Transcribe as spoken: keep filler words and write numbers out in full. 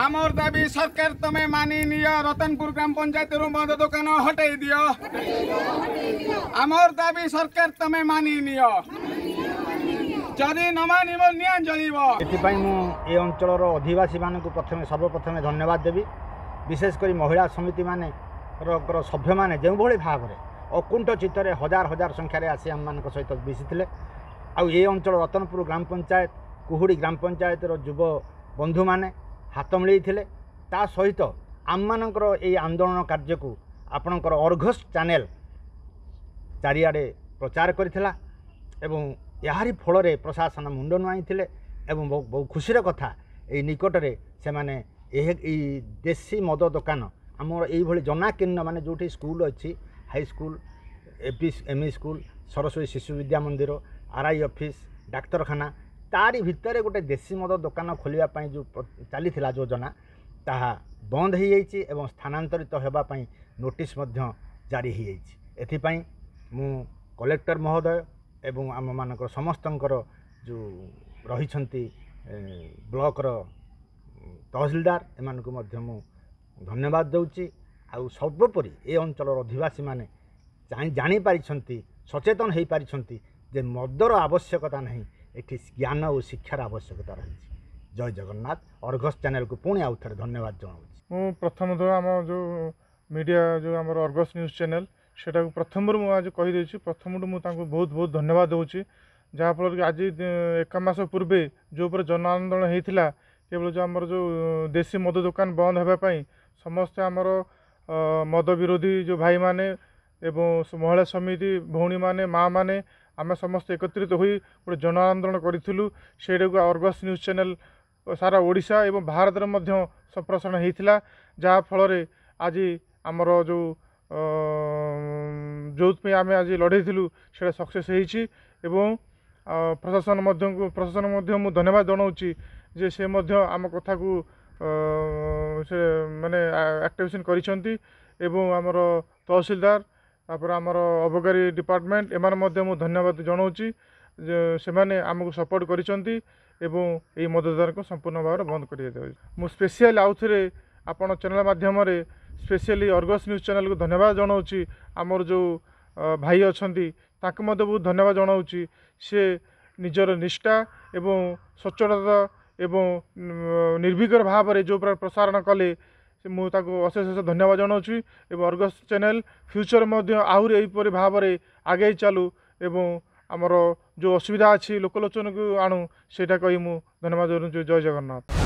आमर दाबी सरकार तमे मानि नियो रतनपुर ग्राम पंचायत रु मद दुकान हटाई दियो आमर दाबी सरकार तमे मानि नियो जदि न मानिब निया जलिब एथिपाई मु ए अंचलर अधिवासी मानक प्रथमे सर्वप्रथमे धन्यवाद देवी विशेषकर महिला समिति माने सभ्य मैंने जो भाव में अकुंठ चित्तरे हजार हजार संख्यार आसी आम मान सहित मिसी आउ ये अंचल रतनपुर ग्राम पंचायत कुहुड़ी ग्राम पंचायत युव बंधु मैंने हाथ मिलते ता सहित आम मानकर ये आंदोलन कार्य को आपणकर अर्घस चैनल चारिआडे प्रचार करथिला एवं यारी फल प्रशासन मुंड नुआई बहुत खुशीर कथा ये निकटरे से माने देशी मद दुकान आमर ये जनाकीर्ण माने जो स्कूल अच्छी high school AP ME school Saraswati Shishu Vidya मंदिर आरआई ऑफिस डाक्तरखाना तारी भितर गोटे देशी मद दुकान खोलने जो चली योजना ताहा बंद हो जाइए एवं स्थानांतरित होगापाई नोटिस जारी हो जाइए मु कलेक्टर महोदय एवं आम मानक समस्तंकर जो रही ब्लॉकर तहसिलदार एमान को मध्य मु धन्यवाद दूची आउ सर्वोपरि ए अंचल अधिवासी माने जानी पारिछंती सचेतन हो पारिछंती जे मदर आवश्यकता नहीं एठी ज्ञान और शिक्षार आवश्यकता रही। जय जगन्नाथ अर्घस चैनल को पुणी आउ थे धन्यवाद जनाऊँ। मु प्रथम तो आम जो मीडिया जो आम अर्घस न्यूज चैनल सेटा प्रथम आज कहीदे प्रथम मुझे बहुत बहुत धन्यवाद दूची जहाँफल कि आज एक मास पूर्वे जो जन आंदोलन होता केवल जो आमर जो देशी मद दुकान बंद होगापाई समस्ते आमर मद विरोधी जो भाई माने एवं महिला समिति भौणी माने माँ माने आम समस्त एकत्रित हो गोटे जन आंदोलन करूँ से अर्घस न्यूज चैनल सारा ओडिशा एवं भारत में संप्रसारण होता जहाँफल आज आमर जो जो आम आज लड़ेलु से सक्सेस एवं प्रशासन प्रशासन मु धन्यवाद जनाऊँगी जे से आम कथा को से माने एक्टिवेशन करिसेंती एवं आमर तहसीलदार तापर आमर अबकारी डिपार्टमेंट एमान मध्य मु धन्यवाद जनाऊँगी से माने आमको सपोर्ट करिसेंती एवं एई मददार को संपूर्ण भाव बंद कर दिया मु स्पेशल आउ थे आपण चैनल माध्यम स्पेशली अर्घस न्यूज चैनल को धन्यवाद जनाऊँगी आमर जो भाई अच्छा ताक मध्य बहुत धन्यवाद जनाऊँगी से निजर निष्ठा एवं सचोटता एवं निर्भीकर भाव में जो प्रसारण कले मुझे अशेष अशेष धन्यवाद जनाऊँगी एवं अर्घस चैनल फ्यूचर आहरी यहीपरि भाव में आगे चलू एवं आमर जो असुविधा अच्छी लोकलोचन को आणु से कही मु धन्यवाद जनाऊँ। जय जगन्नाथ।